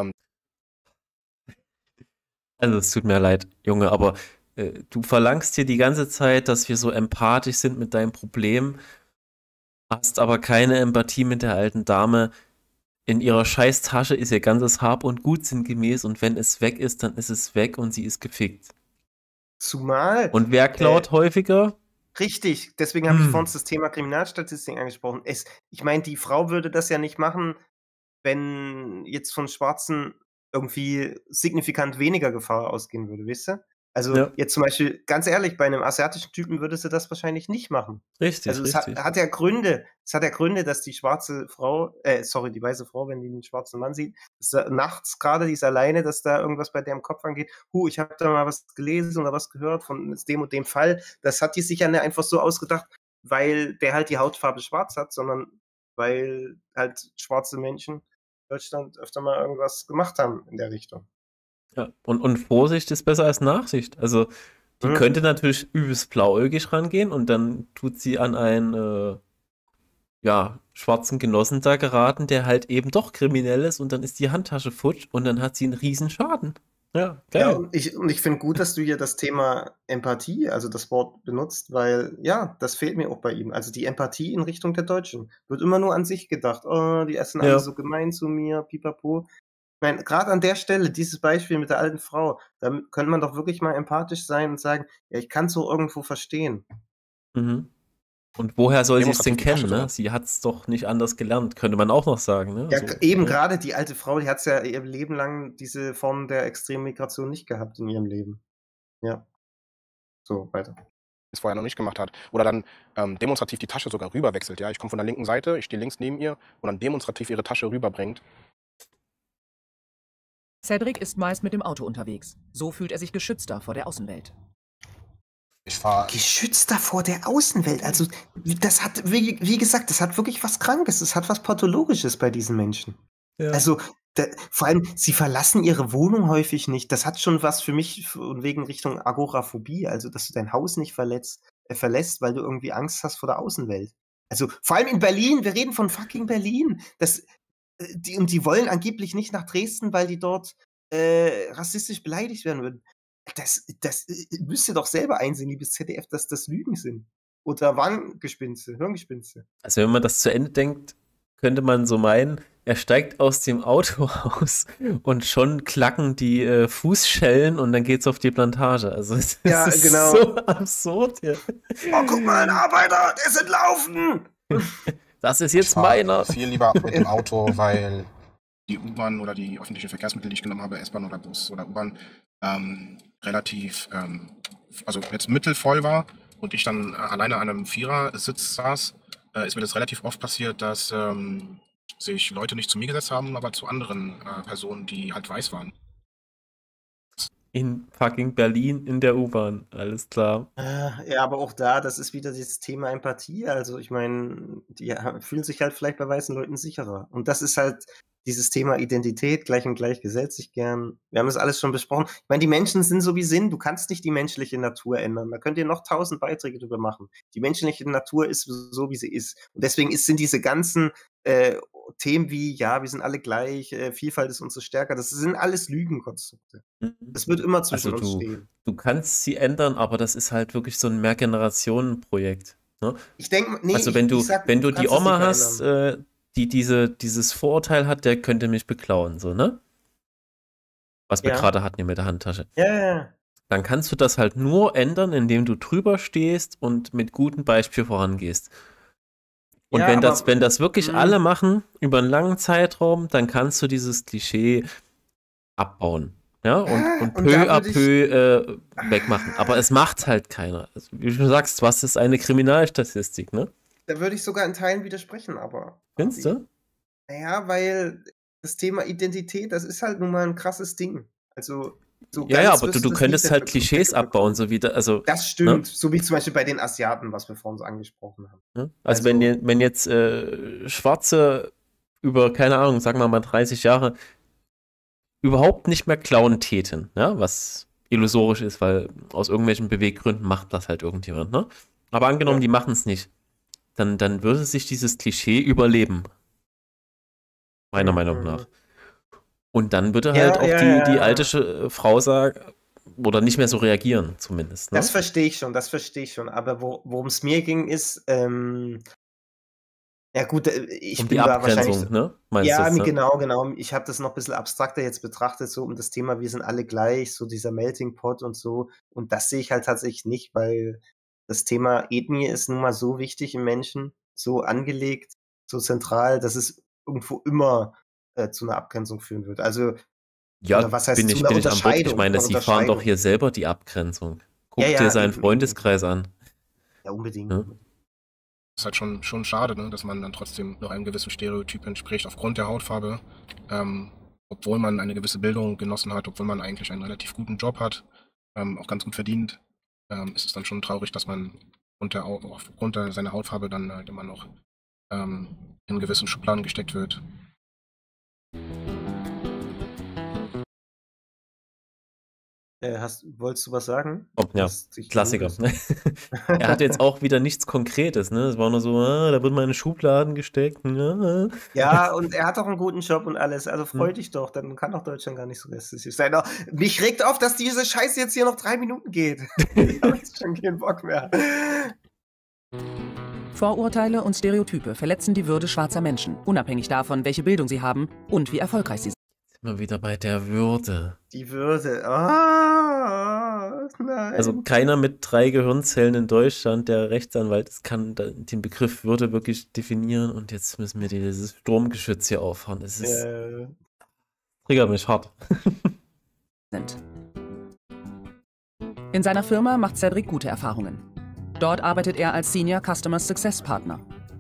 Also es tut mir leid, Junge, aber du verlangst hier die ganze Zeit, dass wir so empathisch sind mit deinem Problem, hast aber keine Empathie mit der alten Dame. In ihrer scheiß Tasche ist ihr ganzes Hab und Gut sinngemäß und wenn es weg ist, dann ist es weg und sie ist gefickt. Zumal. Und wer klaut häufiger? Richtig, deswegen habe ich vorhin das Thema Kriminalstatistik angesprochen. Ich meine, die Frau würde das ja nicht machen, wenn jetzt von Schwarzen irgendwie signifikant weniger Gefahr ausgehen würde, wisst ihr? Also Ja. jetzt zum Beispiel, ganz ehrlich, bei einem asiatischen Typen würde sie das wahrscheinlich nicht machen. Richtig, Also es richtig. hat ja Gründe, dass die schwarze Frau, die weiße Frau, wenn die einen schwarzen Mann sieht, dass da nachts gerade, die ist alleine, dass da irgendwas bei der im Kopf angeht. Ich habe da mal was gelesen oder was gehört von dem und dem Fall. Das hat die sich ja nicht einfach so ausgedacht, weil der halt die Hautfarbe schwarz hat, sondern weil halt schwarze Menschen in Deutschland öfter mal irgendwas gemacht haben in der Richtung. Ja. Und Vorsicht ist besser als Nachsicht. Also die könnte natürlich übelst blauäugig rangehen und dann tut sie an einen schwarzen Genossen da geraten, der halt eben doch kriminell ist und dann ist die Handtasche futsch und dann hat sie einen riesen Schaden. Ja, geil. Ja, und ich finde gut, dass du hier das Thema Empathie, also das Wort benutzt, weil, ja, das fehlt mir auch bei ihm. Also die Empathie in Richtung der Deutschen. Wird immer nur an sich gedacht. Oh, die essen alle so gemein zu mir, pipapo. Ich meine, gerade an der Stelle, dieses Beispiel mit der alten Frau, da könnte man doch wirklich mal empathisch sein und sagen, ja, ich kann es so irgendwo verstehen. Mhm. Und woher soll sie es denn Demonstrativ die Tasche kennen, ne? sogar. Sie hat es doch nicht anders gelernt, könnte man auch noch sagen, ne? Ja, Also, eben gerade die alte Frau, die hat ja ihr Leben lang diese Form der extremen Migration nicht gehabt in ihrem Leben. Ja. So, weiter. es vorher noch nicht gemacht hat. Oder dann demonstrativ die Tasche sogar rüberwechselt. Ja? Ich komme von der linken Seite, ich stehe links neben ihr und dann demonstrativ ihre Tasche rüberbringt. Cedric ist meist mit dem Auto unterwegs. So fühlt er sich geschützter vor der Außenwelt. Ich fahre. Geschützter vor der Außenwelt. Also, das hat, wie gesagt, das hat wirklich was Krankes, das hat was Pathologisches bei diesen Menschen. Ja. Also, vor allem, sie verlassen ihre Wohnung häufig nicht. Das hat schon was für mich von wegen Richtung Agoraphobie, also, dass du dein Haus nicht verlässt, weil du irgendwie Angst hast vor der Außenwelt. Also, vor allem in Berlin, wir reden von fucking Berlin. Die wollen angeblich nicht nach Dresden, weil die dort rassistisch beleidigt werden würden. Das müsst ihr doch selber einsehen, liebes ZDF, dass das Lügen sind. Oder Hirngespinste. Also wenn man das zu Ende denkt, könnte man so meinen, er steigt aus dem Auto aus und schon klacken die Fußschellen und dann geht's auf die Plantage. Also es ist so absurd hier. Oh, guck mal, ein Arbeiter, der ist entlaufen! Das ist jetzt Ich fahre meiner. viel lieber mit dem Auto, weil die U-Bahn oder die öffentlichen Verkehrsmittel, die ich genommen habe, S-Bahn oder Bus oder U-Bahn, relativ, also jetzt mittelvoll war und ich dann alleine an einem Vierersitz saß, ist mir das relativ oft passiert, dass sich Leute nicht zu mir gesetzt haben, aber zu anderen Personen, die halt weiß waren. In fucking Berlin in der U-Bahn, alles klar. Ja, aber auch da, das ist wieder dieses Thema Empathie. Also ich meine, die fühlen sich halt vielleicht bei weißen Leuten sicherer. Und das ist halt dieses Thema Identität, gleich und gleich gesellt sich gern. Wir haben das alles schon besprochen. Ich meine, die Menschen sind so wie sind. Du kannst nicht die menschliche Natur ändern. Da könnt ihr noch 1000 Beiträge drüber machen. Die menschliche Natur ist so, wie sie ist. Und deswegen sind diese ganzen Themen wie, ja, wir sind alle gleich, Vielfalt ist unsere Stärke, das sind alles Lügenkonstrukte. Das wird immer zwischen uns stehen. Du kannst sie ändern, aber das ist halt wirklich so ein Mehrgenerationen-Projekt. Ne? Ich denke, nee, also wenn du die kannst Oma es nicht hast, die dieses Vorurteil hat, der könnte mich beklauen, so, ne? Was wir Ja. gerade hatten hier mit der Handtasche. Ja. Dann kannst du das halt nur ändern, indem du drüber stehst und mit gutem Beispiel vorangehst. Und Ja, wenn aber- das wirklich alle machen, über einen langen Zeitraum, dann kannst du dieses Klischee abbauen. Ja, und und peu da à würd ich- peu wegmachen. Aber es macht halt keiner. Also, wie du sagst, was ist eine Kriminalstatistik, ne? Da würde ich sogar in Teilen widersprechen, aber. Findest du? Naja, weil das Thema Identität, das ist halt nun mal ein krasses Ding. Also, so Ja, ganz aber wirst du das könntest nicht halt wegbekommen. Klischees abbauen, so wie also. Das stimmt, so wie zum Beispiel bei den Asiaten, was wir vorhin so angesprochen haben. Ne? Also wenn jetzt Schwarze über, keine Ahnung, sagen wir mal 30 Jahre überhaupt nicht mehr klauen täten, ja, was illusorisch ist, weil aus irgendwelchen Beweggründen macht das halt irgendjemand, ne? Aber angenommen, die machen es nicht, dann würde sich dieses Klischee überleben. Meiner Meinung nach. Und dann würde halt auch die alte Frau sagen, oder nicht mehr so reagieren, zumindest. Ne? Das verstehe ich schon. Aber worum es mir ging, ist, ja gut, ich um bin die da Abgrenzung, wahrscheinlich, ne? Meinst ja, du, ne? genau. Ich habe das noch ein bisschen abstrakter jetzt betrachtet, so um das Thema, wir sind alle gleich, so dieser Melting Pot und so. Und das sehe ich halt tatsächlich nicht, weil das Thema Ethnie ist nun mal so wichtig im Menschen, so angelegt, so zentral, dass es irgendwo immer zu einer Abgrenzung führen wird. Also, Ja, oder was heißt bin zu ich einer an Bord. Ich Unterscheidung? meine, Von Sie fahren doch Unterscheidung. hier selber die Abgrenzung. Guck Ja, dir ja, seinen eben. Freundeskreis an. Ja, unbedingt. Ja? ist halt schon schade, ne, dass man dann trotzdem noch einem gewissen Stereotyp entspricht aufgrund der Hautfarbe. Obwohl man eine gewisse Bildung genossen hat, obwohl man eigentlich einen relativ guten Job hat, auch ganz gut verdient, ist es dann schon traurig, dass man aufgrund seiner Hautfarbe dann halt immer noch in gewissen Schubladen gesteckt wird. Wolltest du was sagen? Oh, ja, Klassiker. Er hatte jetzt auch wieder nichts Konkretes, ne? Es war nur so, da wird mal in Schubladen gesteckt. Ja, und er hat auch einen guten Job und alles. Also freu dich doch, dann kann doch Deutschland gar nicht so rassistisch sein. Oh, mich regt auf, dass diese Scheiße jetzt hier noch 3 Minuten geht. Ich habe jetzt schon keinen Bock mehr. Vorurteile und Stereotype verletzen die Würde schwarzer Menschen, unabhängig davon, welche Bildung sie haben und wie erfolgreich sie sind. Immer wieder bei der Würde. Die Würde. Nein. Also keiner mit 3 Gehirnzellen in Deutschland, der Rechtsanwalt ist, kann den Begriff Würde wirklich definieren und jetzt müssen wir dieses Sturmgeschütz hier auffahren. Das ist triggert mich hart. In seiner Firma macht Cedric gute Erfahrungen. Dort arbeitet er als Senior Customer Success Partner.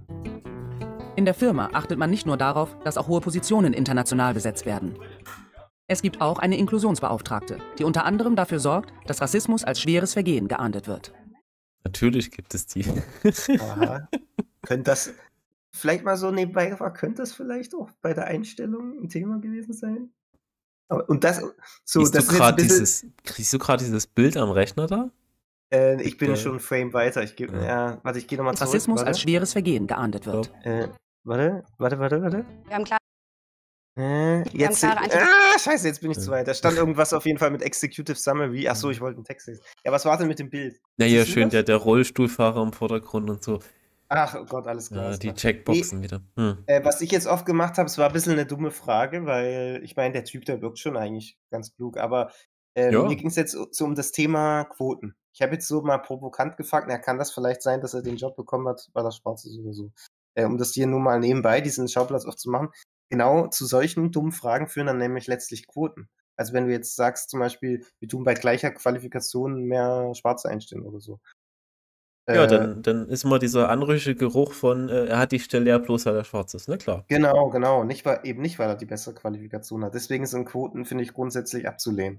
In der Firma achtet man nicht nur darauf, dass auch hohe Positionen international besetzt werden. Es gibt auch eine Inklusionsbeauftragte, die unter anderem dafür sorgt, dass Rassismus als schweres Vergehen geahndet wird. Natürlich gibt es die. Aha. Könnte das, vielleicht mal so nebenbei gefragt, könnte das vielleicht auch bei der Einstellung ein Thema gewesen sein? Und das, so, Siehst das du ist gerade jetzt ein bisschen, siehst du gerade dieses Bild am Rechner da? ich bin schon einen Frame weiter. Ich gehe nochmal zurück. Rassismus als schweres Vergehen geahndet wird. Warte. Wir haben klar. Jetzt, scheiße, jetzt bin ich zu weit. Da stand irgendwas auf jeden Fall mit Executive Summary. Achso, ich wollte einen Text lesen. Ja, was war denn mit dem Bild? Ja, hier schön, der Rollstuhlfahrer im Vordergrund und so. Ach, oh Gott, alles klar. Ja, die Checkboxen wieder. Was ich jetzt oft gemacht habe, es war ein bisschen eine dumme Frage, weil ich meine, der Typ, der wirkt schon eigentlich ganz klug, aber mir ging es jetzt so um das Thema Quoten. Ich habe jetzt so mal provokant gefragt, kann das vielleicht sein, dass er den Job bekommen hat, weil er schwarz ist oder so. Um das hier nur mal nebenbei, diesen Schauplatz aufzumachen. Genau zu solchen dummen Fragen führen dann nämlich letztlich Quoten. Also wenn du jetzt sagst zum Beispiel, wir tun bei gleicher Qualifikation mehr Schwarze einstellen oder so. Ja, dann ist immer dieser anrüchige Geruch von, er hat die Stelle ja bloß, weil er schwarz ist, ne, klar. Genau. Nicht, weil er die bessere Qualifikation hat. Deswegen sind Quoten, finde ich, grundsätzlich abzulehnen.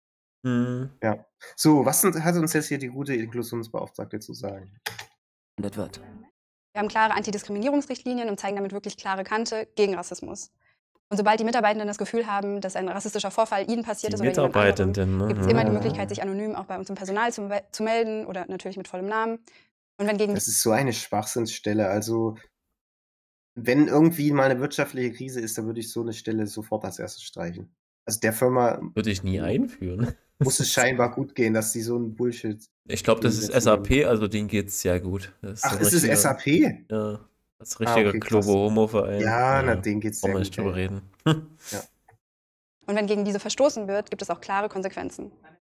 Ja. So, was hat uns jetzt hier die gute Inklusionsbeauftragte zu sagen? Wir haben klare Antidiskriminierungsrichtlinien und zeigen damit wirklich klare Kante gegen Rassismus. Und sobald die Mitarbeitenden das Gefühl haben, dass ein rassistischer Vorfall ihnen passiert ist oder jemand anderem, gibt es immer die Möglichkeit, sich anonym auch bei uns im Personal zu melden oder natürlich mit vollem Namen. Und wenn gegen das ist so eine Schwachsinnsstelle. Also, wenn irgendwie mal eine wirtschaftliche Krise ist, dann würde ich so eine Stelle sofort als erstes streichen. Also der Firma würde ich nie einführen. Muss es scheinbar gut gehen, dass die so ein Bullshit. Ich glaube, das ist SAP, also denen geht es sehr gut. Ach, ist es SAP? Ja, das ist richtiger Globo-Homo-Verein. Ja, denen geht es sehr gut. Nicht drüber reden. Ja. Und wenn gegen diese verstoßen wird, gibt es auch klare Konsequenzen.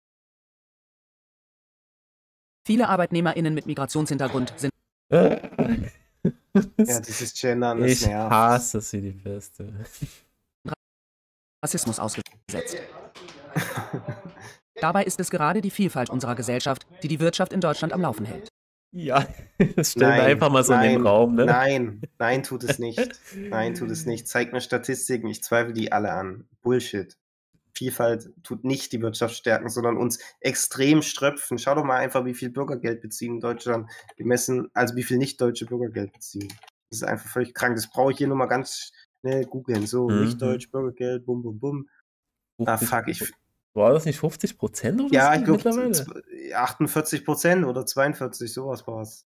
Viele ArbeitnehmerInnen mit Migrationshintergrund sind. Ja, dieses Gendern ist Ich hasse sie, die Beste. Rassismus ausgesetzt. Dabei ist es gerade die Vielfalt unserer Gesellschaft, die die Wirtschaft in Deutschland am Laufen hält. Ja, das stellen wir einfach mal so in den Raum. Ne? Nein, tut es nicht. Nein, tut es nicht. Zeig mir Statistiken, ich zweifle die alle an. Bullshit. Vielfalt tut nicht die Wirtschaft stärken, sondern uns extrem ströpfen. Schau doch mal einfach, wie viel Bürgergeld beziehen in Deutschland gemessen, also wie viel nicht-deutsche Bürgergeld beziehen. Das ist einfach völlig krank. Das brauche ich hier nur mal ganz schnell googeln. So, nicht-deutsch, Bürgergeld, bum, bum, bum. fuck, war das nicht 50% oder ja, so ich glaube mittlerweile? 48% oder 42, sowas war es.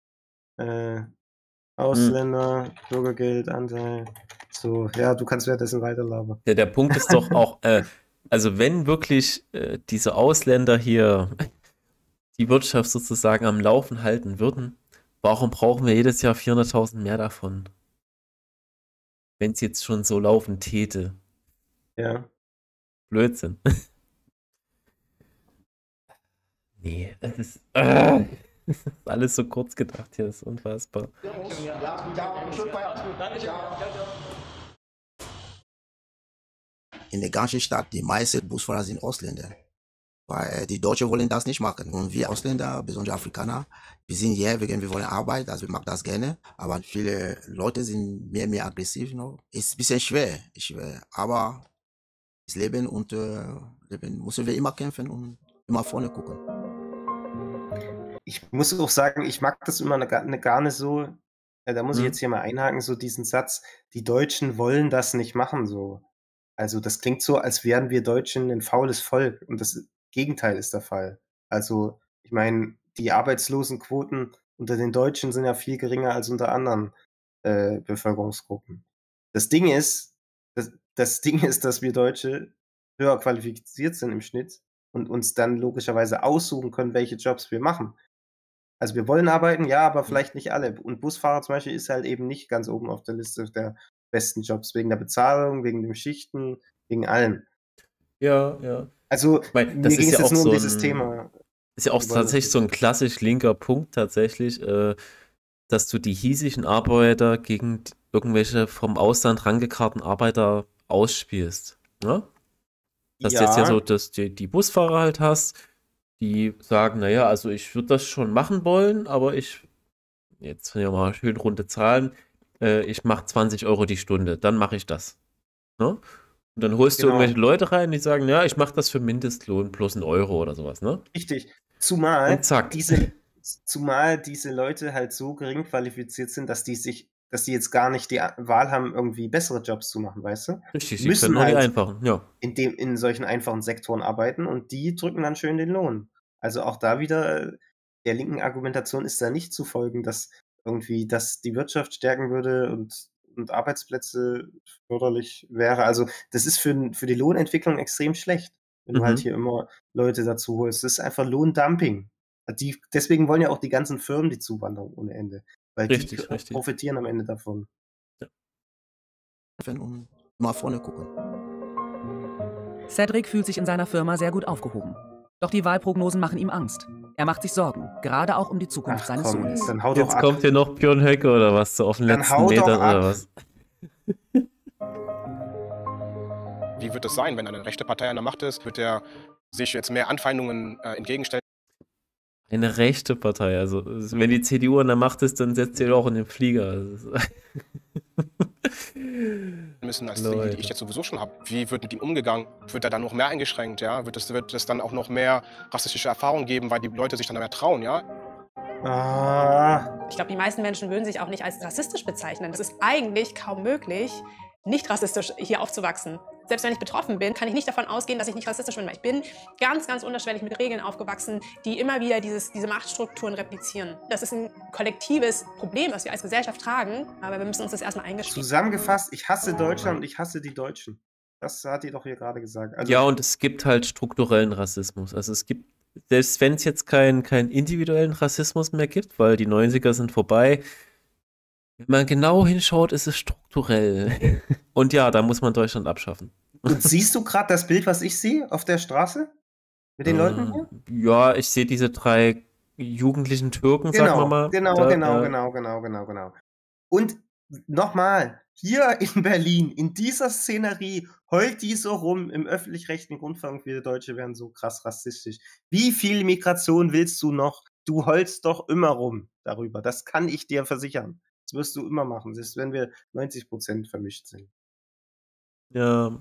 Ausländer, Bürgergeld, Anteil. So, ja, du kannst währenddessen weiterlabern. Ja, der Punkt ist doch auch, also wenn wirklich diese Ausländer hier die Wirtschaft sozusagen am Laufen halten würden, warum brauchen wir jedes Jahr 400.000 mehr davon? Wenn es jetzt schon so laufen täte. Ja. Blödsinn. Nee, das ist alles so kurz gedacht hier, das ist unfassbar. In der ganzen Stadt, die meisten Busfahrer sind Ausländer. Weil die Deutschen wollen das nicht machen. Und wir Ausländer, besonders Afrikaner, wir sind hier, wir wollen Arbeit, also wir machen das gerne. Aber viele Leute sind mehr aggressiv. Ist ein bisschen schwer, aber das Leben und Leben müssen wir immer kämpfen und immer vorne gucken. Ich muss auch sagen, ich mag das immer gar nicht so, da muss ich jetzt hier mal einhaken, so diesen Satz, die Deutschen wollen das nicht machen, so. Also das klingt so, als wären wir Deutschen ein faules Volk und das Gegenteil ist der Fall. Also ich meine, die Arbeitslosenquoten unter den Deutschen sind ja viel geringer als unter anderen Bevölkerungsgruppen. Das Ding ist, dass wir Deutsche höher qualifiziert sind im Schnitt und uns dann logischerweise aussuchen können, welche Jobs wir machen. Also wir wollen arbeiten, ja, aber vielleicht nicht alle. Und Busfahrer zum Beispiel ist halt eben nicht ganz oben auf der Liste der besten Jobs, wegen der Bezahlung, wegen den Schichten, wegen allem. Ja, ja. Also mir ging es jetzt nur um dieses Thema. Ist ja auch tatsächlich so ein klassisch linker Punkt tatsächlich, dass du die hiesigen Arbeiter gegen irgendwelche vom Ausland rangekarrten Arbeiter ausspielst. Ne? Dass du jetzt ja so, dass die Busfahrer halt hast, die sagen, naja, also ich würde das schon machen wollen, aber jetzt ja mal schön runde Zahlen, ich mache 20 € die Stunde, dann mache ich das. Ne? Und dann holst du irgendwelche Leute rein, die sagen, ja, ich mache das für Mindestlohn plus €1 oder sowas, ne? Richtig. Zumal zack. diese Leute halt so gering qualifiziert sind, dass die jetzt gar nicht die Wahl haben, irgendwie bessere Jobs zu machen, weißt du? Richtig, sie können nur die einfachen, ja. In solchen einfachen Sektoren arbeiten und die drücken dann schön den Lohn. Also auch da wieder, der linken Argumentation ist da nicht zu folgen, dass die Wirtschaft stärken würde und Arbeitsplätze förderlich wäre. Also das ist für die Lohnentwicklung extrem schlecht, wenn du halt hier immer Leute dazu holst. Das ist einfach Lohndumping. Deswegen wollen ja auch die ganzen Firmen die Zuwanderung ohne Ende. Weil die profitieren am Ende davon. Ja. Und mal vorne gucken. Cedric fühlt sich in seiner Firma sehr gut aufgehoben. Doch die Wahlprognosen machen ihm Angst. Er macht sich Sorgen, gerade auch um die Zukunft seines Sohnes. Jetzt kommt hier noch Björn Höcke oder was, so auf den letzten Metern oder was? Wie wird es sein, wenn eine rechte Partei an der Macht ist? Wird er sich jetzt mehr Anfeindungen entgegenstellen? Eine rechte Partei, also wenn die CDU an der Macht ist, dann setzt ihr auch in den Flieger. Müssen als die ich jetzt sowieso schon habe. Wie wird mit ihm umgegangen? Wird er dann noch mehr eingeschränkt? Ja? Wird es dann auch noch mehr rassistische Erfahrungen geben, weil die Leute sich dann mehr trauen? Ja? Ich glaube, die meisten Menschen würden sich auch nicht als rassistisch bezeichnen. Es ist eigentlich kaum möglich, nicht rassistisch hier aufzuwachsen. Selbst wenn ich betroffen bin, kann ich nicht davon ausgehen, dass ich nicht rassistisch bin, weil ich bin ganz, ganz unterschwellig mit Regeln aufgewachsen, die immer wieder diese Machtstrukturen replizieren. Das ist ein kollektives Problem, das wir als Gesellschaft tragen, aber wir müssen uns das erstmal eingestehen. Zusammengefasst, ich hasse Deutschland und ich hasse die Deutschen. Das hat ihr doch hier gerade gesagt. Also, ja, und es gibt halt strukturellen Rassismus. Also es gibt, selbst wenn es jetzt keinen individuellen Rassismus mehr gibt, weil die 90er sind vorbei, wenn man genau hinschaut, ist es strukturell. Und ja, da muss man Deutschland abschaffen. Und siehst du gerade das Bild, was ich sehe auf der Straße? Mit den Leuten hier? Ja, ich sehe diese 3 jugendlichen Türken, sagen wir mal. Genau. Und nochmal, hier in Berlin, in dieser Szenerie, heult die so rum im öffentlich-rechtlichen Rundfunk, wir Deutsche wären so krass rassistisch. Wie viel Migration willst du noch? Du heulst doch immer rum darüber. Das kann ich dir versichern. Das wirst du immer machen, selbst wenn wir 90% vermischt sind. Ja,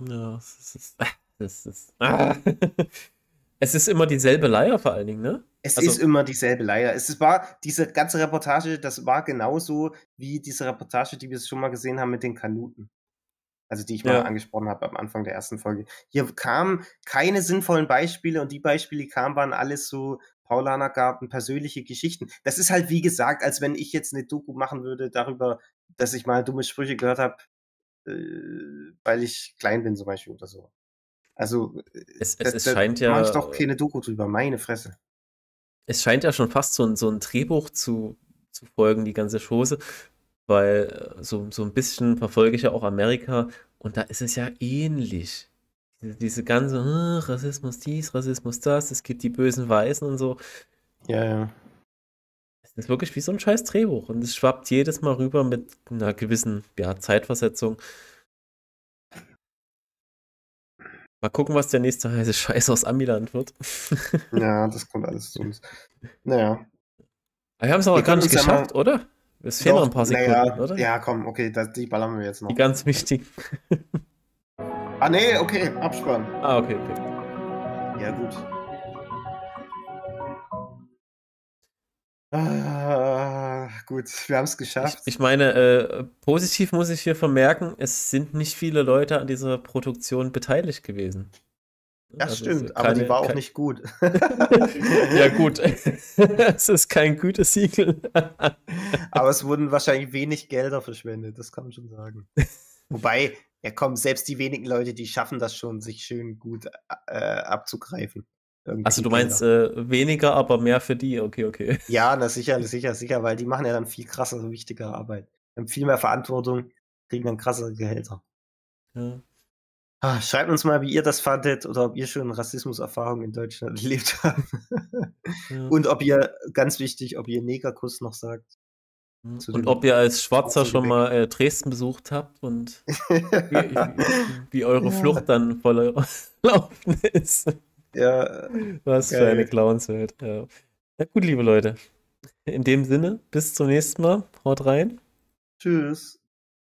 es ist immer dieselbe Leier vor allen Dingen, ne? Es ist immer dieselbe Leier. Diese ganze Reportage, das war genauso wie diese Reportage, die wir schon mal gesehen haben mit den Kanuten. Also die ich mal angesprochen habe am Anfang der ersten Folge. Hier kamen keine sinnvollen Beispiele und die Beispiele kamen, waren alles so Paulanergarten, persönliche Geschichten. Das ist halt, wie gesagt, als wenn ich jetzt eine Doku machen würde darüber, dass ich mal dumme Sprüche gehört habe, weil ich klein bin zum Beispiel oder so. Also es scheint ja... mache ich doch keine Doku drüber, meine Fresse. Es scheint ja schon fast so ein Drehbuch zu folgen, die ganze Chose, weil so ein bisschen verfolge ich ja auch Amerika und da ist es ja ähnlich. Diese ganze Rassismus dies, Rassismus das, es gibt die bösen Weißen und so. Ja. Es ist wirklich wie so ein scheiß Drehbuch und es schwappt jedes Mal rüber mit einer gewissen Zeitversetzung. Mal gucken, was der nächste heiße Scheiß aus Amiland wird. Ja, das kommt alles zu uns. Naja. Aber wir haben es aber gar nicht geschafft, oder? Es fehlen noch ein paar Sekunden, oder? Ja, komm, okay, die ballern wir jetzt noch. Die ganz wichtigen. Nee, okay, Abspann. Okay. Ja, gut. Gut, wir haben es geschafft. Ich meine, positiv muss ich hier vermerken, es sind nicht viele Leute an dieser Produktion beteiligt gewesen. Das stimmt, aber die war auch nicht gut. Ja gut, es ist kein Gütesiegel. Aber es wurden wahrscheinlich wenig Gelder verschwendet, das kann man schon sagen. Wobei, selbst die wenigen Leute, die schaffen das schon, sich schön gut abzugreifen. Also du meinst weniger, aber mehr für die, okay. Ja, na sicher, weil die machen ja dann viel krassere, wichtigere Arbeit. Die haben viel mehr Verantwortung, kriegen dann krassere Gehälter. Ja. Schreibt uns mal, wie ihr das fandet oder ob ihr schon Rassismuserfahrungen in Deutschland erlebt habt. Ja. Und ob ihr, ganz wichtig, ob ihr Negerkuss noch sagt. Und ob ihr als Schwarzer schon mal Dresden besucht habt und wie eure Flucht dann verlaufen ist. Ja. Was für eine Clownswelt. Ja. Na gut, liebe Leute. In dem Sinne, bis zum nächsten Mal. Haut rein. Tschüss.